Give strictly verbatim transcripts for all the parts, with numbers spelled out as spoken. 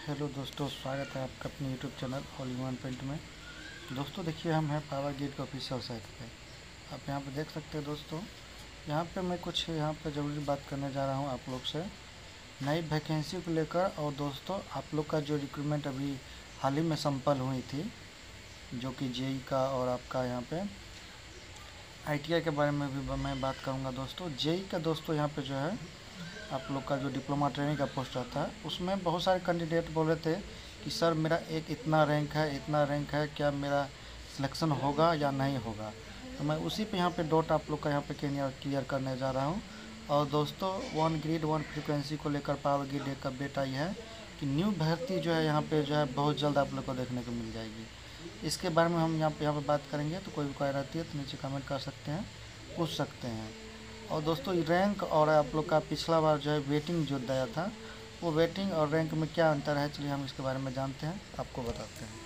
Hello दोस्तों, स्वागत है आपका अपने YouTube channel all in one paint में। दोस्तों देखिए, हम हैं पावर ग्रिड के ऑफिशियल साइट पे। आप यहाँ पे देख सकते हैं दोस्तों। यहाँ पे मैं कुछ यहाँ पे ज़रूरी बात करने जा रहा हूँ आप लोग से, नई वैकेंसी को लेकर। और दोस्तों आप लोग का जो रिक्रूटमेंट अभी हाल ही में संपन्न हुई थी, जो कि जेई का, और आपका यहाँ पे आईटीआई के बारे में भी मैं बात करूँगा दोस्तों। जेई का दोस्तों यहाँ पे जो है आप लोग का जो डिप्लोमा ट्रेनिंग का पोस्ट आता है, उसमें बहुत सारे कैंडिडेट बोल रहे थे कि सर मेरा एक इतना रैंक है, इतना रैंक है, क्या मेरा सिलेक्शन होगा या नहीं होगा। तो मैं उसी पे यहाँ पे डॉट आप लोग का यहाँ पे क्लियर क्लियर करने जा रहा हूँ। और दोस्तों वन ग्रिड वन फ्रीक्वेंसी को लेकर पावर ग्रिड एक अपडेट आई है कि न्यू भर्ती जो है यहाँ पे जो है बहुत जल्द आप लोग को देखने को मिल जाएगी। इसके बारे में हम यहाँ पे यहाँ पे बात करेंगे। तो कोई भी क्वेरी रहती है तो नीचे कमेंट कर सकते हैं, पूछ सकते हैं। और दोस्तों रैंक और आप लोग का पिछला बार जो है वेटिंग जो दिया था, वो वेटिंग और रैंक में क्या अंतर है, चलिए हम इसके बारे में जानते हैं, आपको बताते हैं।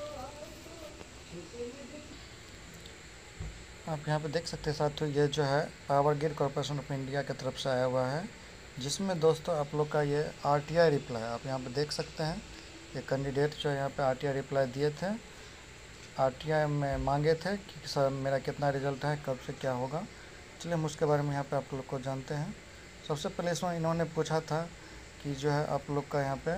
आप यहाँ पे देख सकते हैं साथियों, ये जो है power grid corporation of India की तरफ से आया हुआ है, जिसमें दोस्तों आप लोग का ये आरटीआई रिप्लाई आप यहाँ पे देख सकते हैं। ये कैंडिडेट जो है यहाँ पे आरटीआई रिप्लाई दिए थे, आरटीआई में मांगे थे कि सर मेरा कितना रिजल्ट है, कब से क्या होगा। चलिए हम उसके बारे में यहाँ पे आप लोग को जानते हैं। सबसे पहले इसमें इन्होंने पूछा था कि जो है आप लोग का यहाँ पे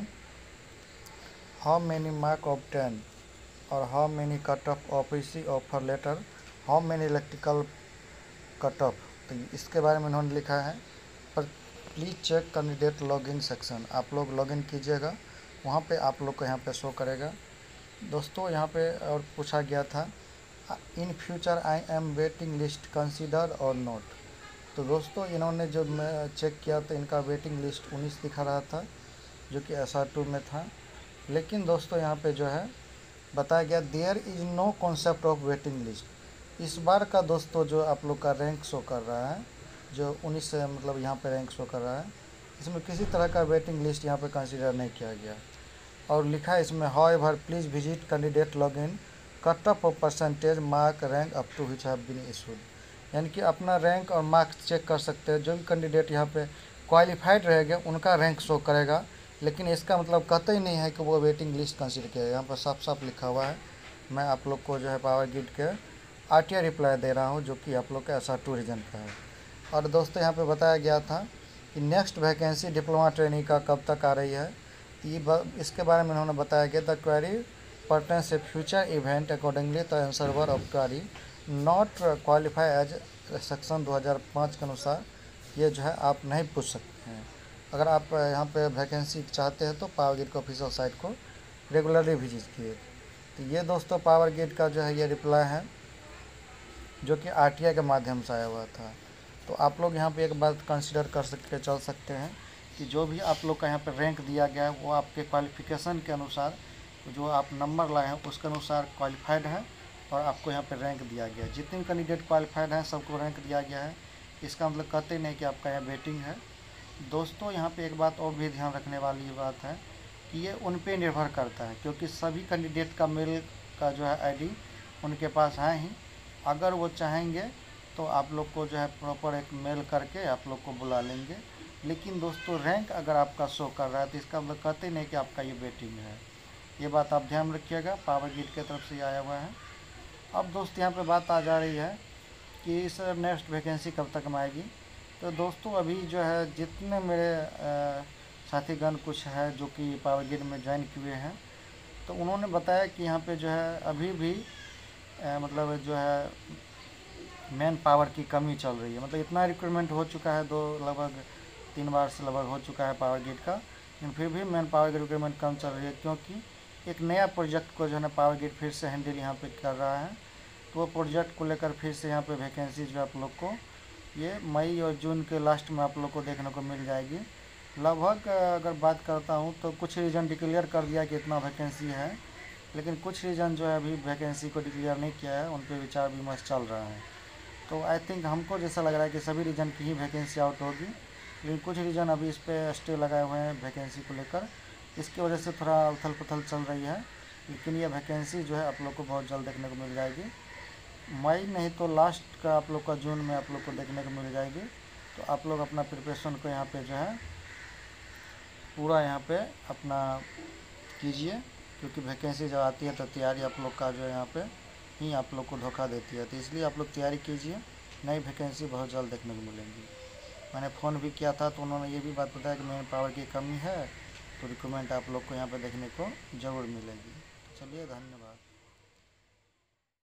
how many mark of ten और how many cut off office offer letter, how many electrical cut off. तो इसके बारे में इन्होंने लिखा है, पर please check candidate login section. आप लोग लॉगिन कीजिएगा, वहाँ पे आप लोग को यहाँ पे शो करेगा। दोस्तों यहाँ पे और पूछा गया था in future I am waiting list consider और नोट। तो दोस्तों इन्होंने जो मैं चेक किया तो इनका वेटिंग लिस्ट उन्नीस दिखा रहा था, जो कि एस आर टू में था। लेकिन दोस्तों यहाँ पे जो है बताया गया there is no concept of waiting list. इस बार का दोस्तों जो आप लोग का रैंक शो कर रहा है, जो उन्नीस से मतलब यहाँ पे रैंक शो कर रहा है, इसमें किसी तरह का वेटिंग लिस्ट यहाँ पे कंसीडर नहीं किया गया। और लिखा है इसमें however please visit candidate log in cut off percentage mark rank up to which have been issued. यानी कि अपना रैंक और मार्क्स चेक कर सकते हैं। जो भी कैंडिडेट यहाँ पे क्वालिफाइड रहेगा उनका रैंक शो करेगा, लेकिन इसका मतलब कहते ही नहीं है कि वो वेटिंग लिस्ट कंसीडर किया। यहाँ पर साफ साफ लिखा हुआ है। मैं आप लोग को जो है पावर ग्रिड के आरटीआई रिप्लाई दे रहा हूँ, जो कि आप लोग का एस आर टू रीजन का है। और दोस्तों यहाँ पर बताया गया था कि नेक्स्ट वैकेंसी डिप्लोमा ट्रेनिंग का कब तक आ रही है, ये इसके बारे में उन्होंने बताया गया द क्वेरी पर्टेन से future event accordingly the answer of query not qualify as section दो हज़ार पाँच के अनुसार ये जो है आप नहीं पूछ सकते हैं। अगर आप यहाँ पे वैकेंसी चाहते हैं तो पावर ग्रिड के ऑफिशियल साइट को रेगुलरली विजिट किए। तो ये दोस्तों पावर ग्रिड का जो है ये रिप्लाई है, जो कि आरटीआई के माध्यम से आया हुआ था। तो आप लोग यहाँ पे एक बात कंसिडर कर सकते चल सकते हैं कि जो भी आप लोग का यहाँ पे रैंक दिया गया है वो आपके क्वालिफिकेशन के अनुसार, जो आप नंबर लाए हैं उसके अनुसार क्वालिफाइड है, और आपको यहाँ पे रैंक दिया गया है। जितने कैंडिडेट क्वालिफाइड हैं सबको रैंक दिया गया है। इसका मतलब कहते नहीं कि आपका यहाँ वेटिंग है। दोस्तों यहाँ पे एक बात और भी ध्यान रखने वाली बात है कि ये उन पे निर्भर करता है, क्योंकि सभी कैंडिडेट का मेल का जो है आईडी उनके पास है ही। अगर वो चाहेंगे तो आप लोग को जो है प्रॉपर एक मेल करके आप लोग को बुला लेंगे। लेकिन दोस्तों रैंक अगर आपका शो कर रहा है तो इसका मतलब कहते नहीं कि आपका ये वेटिंग है। ये बात आप ध्यान रखिएगा, पावर ग्रिड की तरफ से आया हुआ है। अब दोस्त यहाँ पे बात आ जा रही है कि इस नेक्स्ट वैकेंसी कब तक में आएगी। तो दोस्तों अभी जो है जितने मेरे साथीगण कुछ है जो कि पावर ग्रिड में ज्वाइन किए हैं, तो उन्होंने बताया कि यहाँ पे जो है अभी भी आ, मतलब जो है मैन पावर की कमी चल रही है। मतलब इतना रिक्रूटमेंट हो चुका है, दो लगभग तीन बार से लगभग हो चुका है पावर ग्रिड का, लेकिन फिर भी मैन पावर की रिक्रूटमेंट कम चल रही है, क्योंकि एक नया प्रोजेक्ट को जो है ना पावर ग्रिड फिर से हैंडल यहाँ पे कर रहा है। तो वो प्रोजेक्ट को लेकर फिर से यहाँ पे वैकेंसी जो आप लोग को ये मई और जून के लास्ट में आप लोग को देखने को मिल जाएगी। लगभग अगर बात करता हूँ तो कुछ रीजन डिक्लेयर कर दिया कि इतना वैकेंसी है, लेकिन कुछ रीजन जो है अभी वैकेंसी को डिक्लेयर नहीं किया है, उन पर विचार विमर्श चल रहा है। तो आई थिंक हमको जैसा लग रहा है कि सभी रीजन की ही वैकेंसी आउट होगी, लेकिन कुछ रीजन अभी इस पर स्टे लगाए हुए हैं वैकेंसी को लेकर। इसकी वजह से थोड़ा उथल पुथल चल रही है, लेकिन ये वैकेंसी जो है आप लोग को बहुत जल्द देखने को मिल जाएगी। मई नहीं तो लास्ट का आप लोग का जून में आप लोग को देखने को मिल जाएगी। तो आप लोग अपना प्रिपरेशन को यहाँ पे जो है पूरा यहाँ पे अपना कीजिए, क्योंकि वैकेंसी जब आती है तो तैयारी आप लोग का जो है यहाँ पे ही आप लोग को धोखा देती है। तो इसलिए आप लोग तैयारी कीजिए, नई वैकेंसी बहुत जल्द देखने को मिलेंगी। मैंने फ़ोन भी किया था तो उन्होंने ये भी बात बताया कि मैन पावर की कमी है, तो रिक्रूटमेंट आप लोग को यहाँ पे देखने को ज़रूर मिलेगी। चलिए, धन्यवाद।